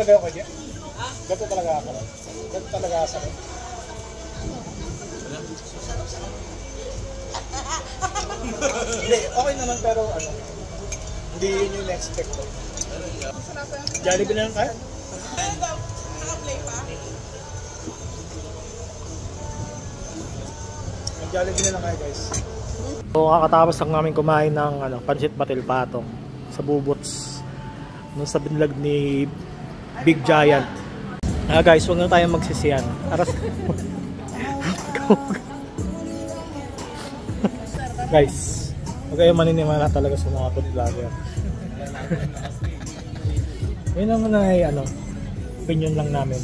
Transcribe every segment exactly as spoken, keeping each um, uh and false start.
talaga ako dyan? Gato talaga ako. Gato talaga ako. Hindi, okay naman pero ano, hindi yun yung na-expect ko. Jollibee na lang kayo? Naka-play pa? Jollibee na lang kayo guys. So kakatapos lang namin kumain ng ano, pansit batil patong sa Bubots nung sa binlog ni Big Giant. Ah guys, huwag na tayong magsisiyan. Aras. Guys, huwag kayong maninimala talaga sa mga food vlogger. Yun naman ay ano, opinion lang namin.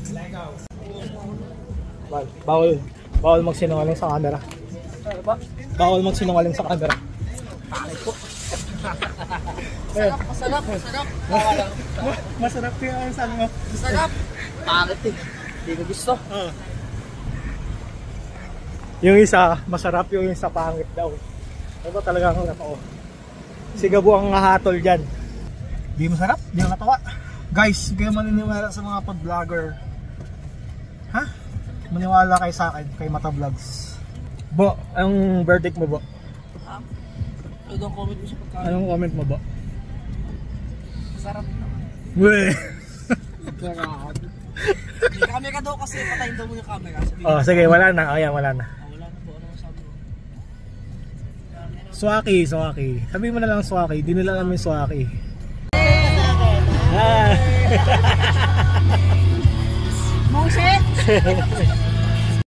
Bawal, bawal magsinungaling sa camera. Bawal magsinungaling sa camera. Masarap, masarap, masarap. Masarap yung ang sabi mo. Masarap. Pangit eh. Hindi ko gusto. Uh. Yung isa, masarap, yung isa pangit daw. Ano talaga ang nako. Si Gabo ang nahatol dyan. Di masarap, di nakatawa. Guys, kayo maniniwala sa mga pag-vlogger. Ha? Maniwala kayo sa akin, kay Mata Vlogs. Bo, anong verdict mo, Bo? Ha? Anong comment mo sa pagkain? Anong comment mo, Bo? Masarap. Weh! May camera daw kasi, patayin daw mo yung camera. Oh, sige, wala na. Ayan, wala na. Oh, wala na po, ano sabi mo? Swaki, swaki. Sabihin mo na lang swaki, di nila namin swaki. Ah. Mungsit!